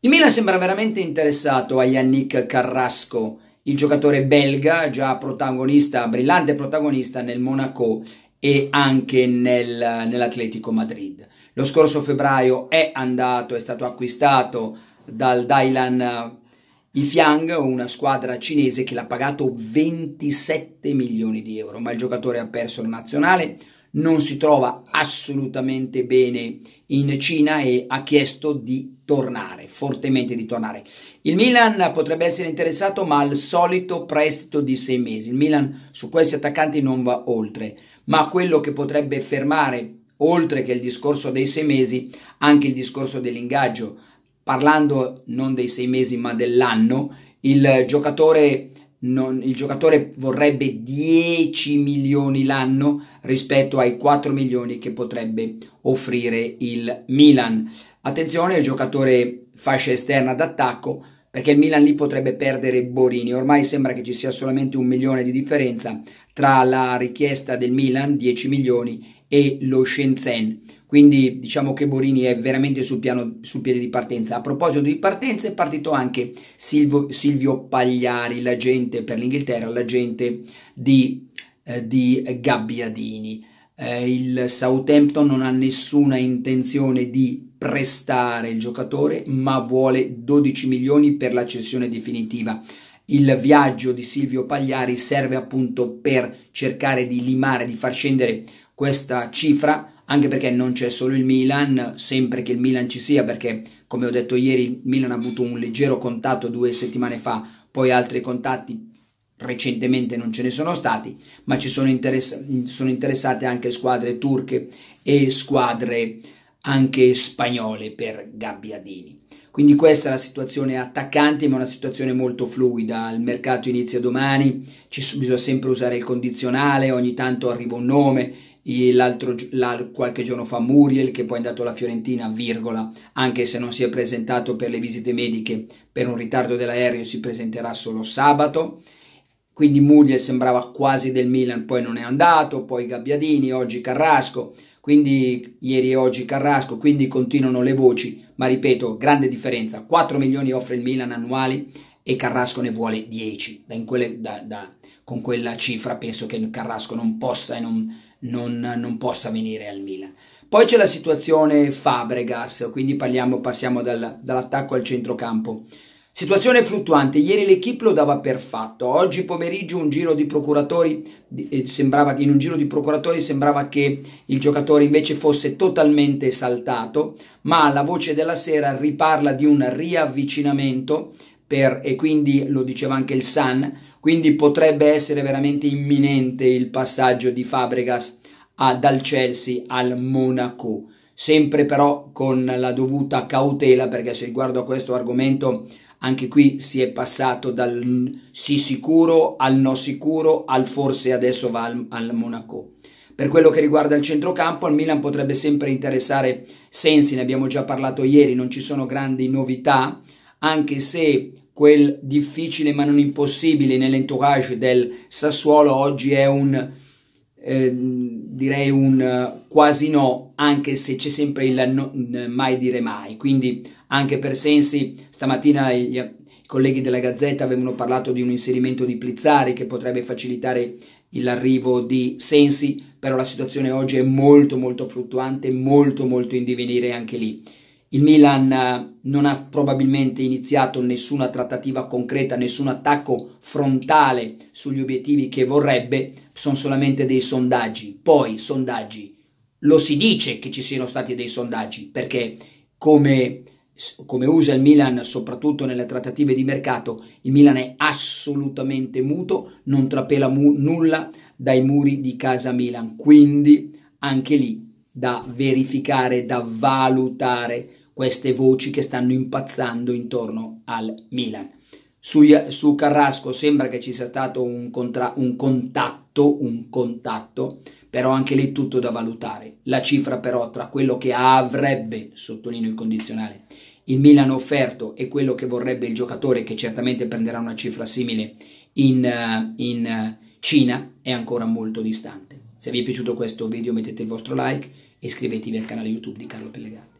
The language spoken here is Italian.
Il Milan sembra veramente interessato a Yannick Carrasco, il giocatore belga, già protagonista, brillante protagonista nel Monaco e anche nell'Atletico Madrid. Lo scorso febbraio è stato acquistato dal Dalian Ifeang, una squadra cinese che l'ha pagato 27 milioni di euro, ma il giocatore ha perso la nazionale, non si trova assolutamente bene in Cina e ha chiesto di tornare, fortemente di tornare. Il Milan potrebbe essere interessato, ma al solito prestito di 6 mesi. Il Milan su questi attaccanti non va oltre, ma quello che potrebbe fermare, oltre che il discorso dei 6 mesi, anche il discorso dell'ingaggio. Parlando non dei 6 mesi ma dell'anno, il giocatore vorrebbe 10 milioni l'anno rispetto ai 4 milioni che potrebbe offrire il Milan. Attenzione, il giocatore fascia esterna d'attacco, perché il Milan lì potrebbe perdere Borini. Ormai sembra che ci sia solamente 1 milione di differenza tra la richiesta del Milan, 10 milioni, e lo Shenzhen. Quindi diciamo che Borini è veramente sul piede di partenza. A proposito di partenza, è partito anche Silvio Pagliari, l'agente per l'Inghilterra, l'agente di Gabbiadini. Il Southampton non ha nessuna intenzione di prestare il giocatore, ma vuole 12 milioni per la cessione definitiva. Il viaggio di Silvio Pagliari serve appunto per cercare di limare, di far scendere questa cifra, anche perché non c'è solo il Milan, sempre che il Milan ci sia, perché come ho detto ieri il Milan ha avuto un leggero contatto 2 settimane fa, poi altri contatti recentemente non ce ne sono stati, ma ci sono interessate anche squadre turche e squadre anche spagnole per Gabbiadini. Quindi questa è la situazione attaccanti, ma una situazione molto fluida. Il mercato inizia domani, bisogna sempre usare il condizionale, ogni tanto arriva un nome. Qualche giorno fa Muriel, che poi è andato alla Fiorentina, virgola, anche se non si è presentato per le visite mediche per un ritardo dell'aereo, si presenterà solo sabato. Quindi Muriel sembrava quasi del Milan, poi non è andato, poi Gabbiadini, oggi Carrasco, quindi ieri e oggi Carrasco, quindi continuano le voci, ma ripeto, grande differenza, 4 milioni offre il Milan annuali e Carrasco ne vuole 10, con quella cifra penso che il Carrasco non possa non possa venire al Milan. Poi c'è la situazione Fabregas, quindi passiamo dall'attacco al centrocampo. Situazione fluttuante, ieri l'Equipe lo dava per fatto, oggi pomeriggio in un giro di procuratori sembrava che il giocatore invece fosse totalmente saltato, ma la voce della sera riparla di un riavvicinamento e quindi lo diceva anche il Sun, quindi potrebbe essere veramente imminente il passaggio di Fabregas dal Chelsea al Monaco, sempre però con la dovuta cautela, perché se riguardo a questo argomento anche qui si è passato dal sì sicuro al no sicuro al forse adesso va al Monaco. Per quello che riguarda il centrocampo, al Milan potrebbe sempre interessare Sensi, ne abbiamo già parlato ieri, non ci sono grandi novità, anche se quel difficile ma non impossibile nell'entourage del Sassuolo oggi è direi un quasi no, anche se c'è sempre il mai dire mai. Quindi anche per Sensi stamattina i colleghi della Gazzetta avevano parlato di un inserimento di Plizzari che potrebbe facilitare l'arrivo di Sensi, però la situazione oggi è molto molto fluttuante, molto molto in divenire anche lì. Il Milan non ha probabilmente iniziato nessuna trattativa concreta, nessun attacco frontale sugli obiettivi che vorrebbe, sono solamente dei sondaggi. Poi sondaggi, lo si dice che ci siano stati dei sondaggi, perché come usa il Milan soprattutto nelle trattative di mercato, il Milan è assolutamente muto, non trapela nulla dai muri di casa Milan, quindi anche lì da verificare, da valutare queste voci che stanno impazzando intorno al Milan. Su Carrasco sembra che ci sia stato un contatto, però anche lì tutto da valutare. La cifra però tra quello che avrebbe, sottolineo il condizionale, il Milan offerto e quello che vorrebbe il giocatore, che certamente prenderà una cifra simile in Cina, è ancora molto distante. Se vi è piaciuto questo video mettete il vostro like e iscrivetevi al canale YouTube di Carlo Pellegrini.